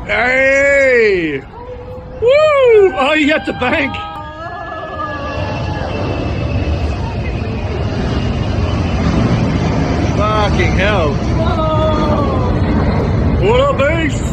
Hey! Woo! Oh, you got the bank. Fucking hell. What up, Ace?